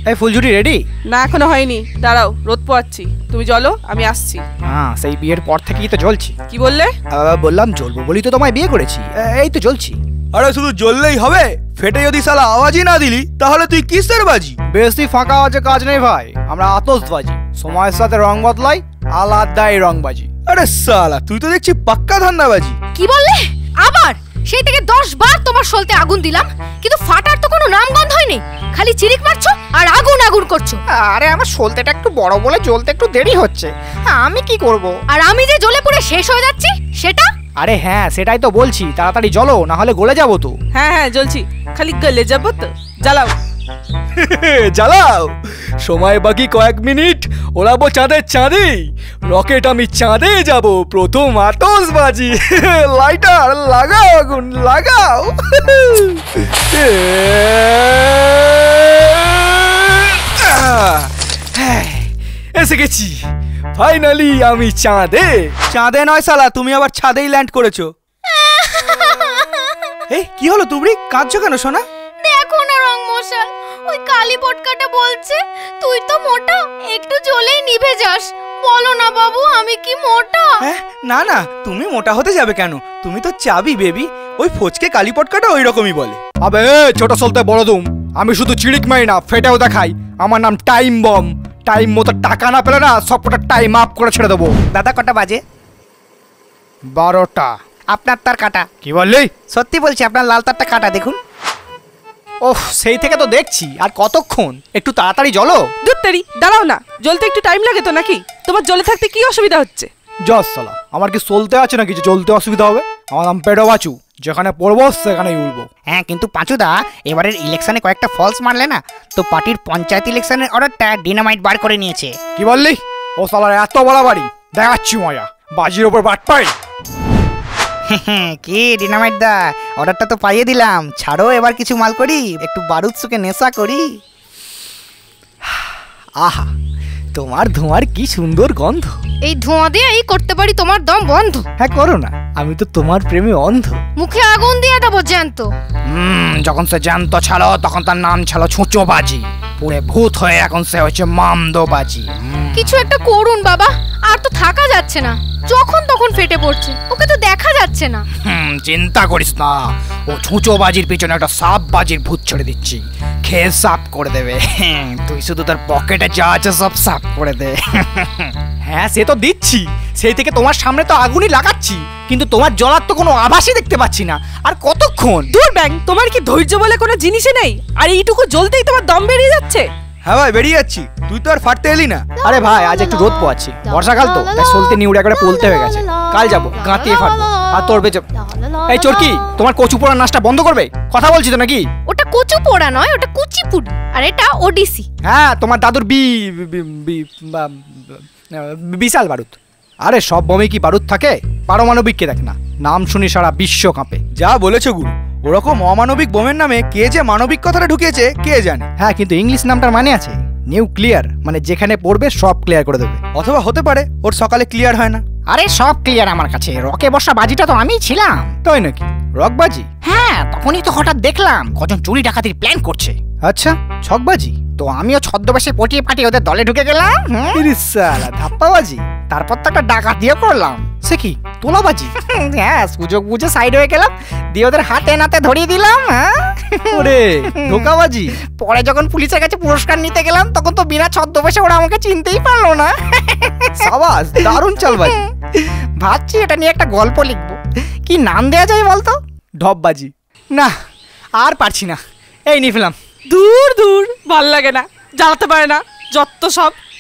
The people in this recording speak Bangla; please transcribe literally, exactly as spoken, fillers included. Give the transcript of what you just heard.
এই ফুলঝুরি রেডি? না এখনো হয়নি, দাঁড়াও রোদ পোয়াচ্ছি, তুমি চলো আমি আসছি। হ্যাঁ সেই বিয়ের পর থেকেই তো জ্বলছি। কি বললে? বললাম জ্বলবো বলি তো তোমায় বিয়ে করেছি, এই তো জ্বলছি। আরে শুধু জ্বললেই হবে? ফেটে যদি শালা আওয়াজই না দিলি তাহলে তুই কিসের বাজি? বেশি ফাঁকা আওয়াজে কাজ নেই ভাই, আমরা আতশবাজি, সময়ের সাথে রং বদলাই, আলাদাই রংবাজি। আরে শালা তুই তো দেখছি পাক্কা ধান্দাবাজি। কি বললে? আবার সেই থেকে দশ বার তোমার সলতে আগুন দিলাম, কিন্তু ফাটার তো কোনো নামগন্ধ হয়নি, খালি চিরিক মারছো আর আগুন আগুন করছো। আরে আমার সলতেটা একটু বড় বলে জ্বলতে একটু দেরি হচ্ছে, আমি কি করব? আর আমি যে জ্বলে পুড়ে শেষ হয়ে যাচ্ছি সেটা? আরে হ্যাঁ সেটাই তো বলছি, তাড়াতাড়ি জ্বলো না হলে গলে যাবো তো। হ্যাঁ হ্যাঁ জ্বলছি, খালি গলে যাবো তো, জ্বালাও। জ্বালাও, সময় বাকি কয়েক মিনিট, ওড়াবো চাঁদের চাঁদে, রকেট আমি চাঁদে যাব, প্রথম আতশবাজি। লাইটার লাগাও, আগুন লাগাও। এসে গেছি ফাইনালি আমি চাঁদে। চাঁদে নয় শালা, তুমি আবার ছাদেই ল্যান্ড করেছো। এই কি হলো তুমি কাঁদছো কেন সোনা? দেখো না রং মশাল, ওই কালী পটকাটা বলছে তুই তো মোটা, একটু জ্বলেই নিভে যাস। বলো না বাবু আমি কি মোটা? হ্যাঁ না না, তুমি মোটা হতে যাবে কেন, তুমি তো চাবি বেবি। ওই ফচকে কালী পটকাটা ওই রকমই বলে। আবে ছোট সলতে বড় দুম, আমি শুধু চিড়িক মারি না ফেটেও দেখাই, আমার নাম টাইম বম। টাইম মতো টাকা না পেলে না সবকটা টাইম আপ করে ছেড়ে দেবো। দাদা কটা বাজে? বারোটা। আপনার তার কাটা। কি বললি? সত্যি বলছি, আপনার লাল তারটা কাটা দেখুন। ওহ সেই থেকে তো দেখছি, আর কতক্ষণ, একটু তাড়াতাড়ি জ্বলো। দুত্তারি দাঁড়াও না, জ্বলতে একটু টাইম লাগে তো নাকি? তোমার জ্বলে থাকতে কি অসুবিধা হচ্ছে? জস সালা, আমার কি চলতে আছে নাকি যে জ্বলতে অসুবিধা হবে? আমার নাম পেডো বাচু, যেখানে পড়বো সেখানেই উঠবো। হ্যাঁ কিন্তু পাঁচুদা, এবারের ইলেকশনে কয়েকটা ফলস মারলে না, তো পার্টির পঞ্চায়েত ইলেকশনের অর্ডারটা ডিনামাইট বার করে নিয়েছে। কি বললি? ও সালার এত বড় বাড়ি, দেখাচ্ছি মজা, বাজির ওপর বাট পাই। কি ডিনামাইট দা, অর্ডারটা তো পাইয়ে দিলাম, ছাড়ো এবার কিছু মাল করি, একটু বারুদ সুকে নেশা করি। আহা তোমার ধোঁয়ার কি সুন্দর গন্ধ। এই ধোঁয়া দিয়ে এই করতে পারি তোমার দম বন্ধ। হ্যাঁ করো না, আমি তো তোমার প্রেমে অন্ধ। মুখে আগুন দিয়ে দেবো জ্যান্ত। হুম যখন সে জ্যান্ত ছিল তখন তার নাম ছিল ছুঁচোবাজি, পুরে ভূত হয়ে এখন সে হচ্ছে মামদোবাজি। কিছু একটা করুন বাবা, আর তো থাকা যাচ্ছে না, যখন তখন ফেটে পড়ছে, ওকে তো দেখা যাচ্ছে না। হুম চিন্তা করিস না, ও ছুঁচোবাজির পিছনে একটা সাপ বাজির ভূত ছেড়ে দিচ্ছি, খেয়ে সাফ করে দেবে। তুই শুধু তার পকেটে যা আছে সব সাফ করে দে। হ্যাঁ সে তো দিচ্ছি, সেই থেকে তোমার সামনে তো আগুনই লাগাচ্ছি, কিন্তু তোমার জ্বলার তো কোনো আভাসই দেখতে পাচ্ছি না। আর কতক্ষণ? দূর ব্যাং, তোমার কি ধৈর্য বলে কোনো জিনিসই নেই? আর এইটুকু জ্বলতেই তোমার দম বেরিয়ে যাচ্ছে। হ্যাঁ ভাই বেরিয়ে যাচ্ছি, তুই তো আর ফাটতে এলি না। আরে ভাই আজ একটু রোদ পোয়াচ্ছি, বর্ষাকাল তো তাই সলতে নিউড়ে করে পলতে হয়ে গেছে, কাল যাবো গাঁতিয়ে ফাটবো। আর তোর বেঁচে এই চোরকি, তোমার কচু পোড়ার নাচটা বন্ধ করবে? কথা বলছি তো নাকি? ওটা কচু পোড়া নয়, ওটা কুচিপুড়ি, আর এটা ওডিসি। হ্যাঁ তোমার দাদুর বি বিশাল বারুদ। আরে সব বোমে কি বারুদ থাকে? পারমাণবিককে দেখ না, নাম শুনি সারা বিশ্ব কাঁপে। যা বলেছো গুরু, ওরকম অমানবিক বোমের নামে কে যে মানবিক কথাটা ঢুকিয়েছে কে জানে। হ্যাঁ কিন্তু ইংলিশ নামটার মানে আছে নিউক্লিয়ার, মানে যেখানে পড়বে সব ক্লিয়ার করে দেবে। অথবা হতে পারে ওর সকালে ক্লিয়ার হয় না। আরে সব ক্লিয়ার আমার কাছে, রকে বর্ষা বাজিটা তো আমিই ছিলাম। তাই নাকি? রকবাজি? হ্যাঁ তখনই তো হঠাৎ দেখলাম কজন চুরি ডাকাতির প্ল্যান করছে। আচ্ছা ছকবাজি? তো আমিও ছদ্মবেশে পটিয়ে পাটিয়ে ওদের দলে ঢুকে গেলাম। সালা ধাপ্পাবাজি? তারপর তো একটা ডাকাতিও করলাম। সে কি তোলাবাজি? হ্যাঁ সুযোগ বুঝে সাইড হয়ে গেলাম, দিয়ে ওদের হাতে নাতে ধরিয়ে দিলাম। হ্যাঁ ওরে ধোকাবাজি? পরে যখন পুলিশের কাছে পুরস্কার নিতে গেলাম তখন তো বিনা ছদ্মবেশে ওরা আমাকে চিনতেই পারলো না। সাবাস, দারুণ চালবাজি। ভাবছি এটা নিয়ে একটা গল্প লিখবো, কি নাম দেয়া যায় বলতো? ঢপবাজি? না আর পারছি না, এই নিয়ে ফেলাম। দূর দূর, ভাল লাগে না, জ্বালাতে পারে না, যত সব।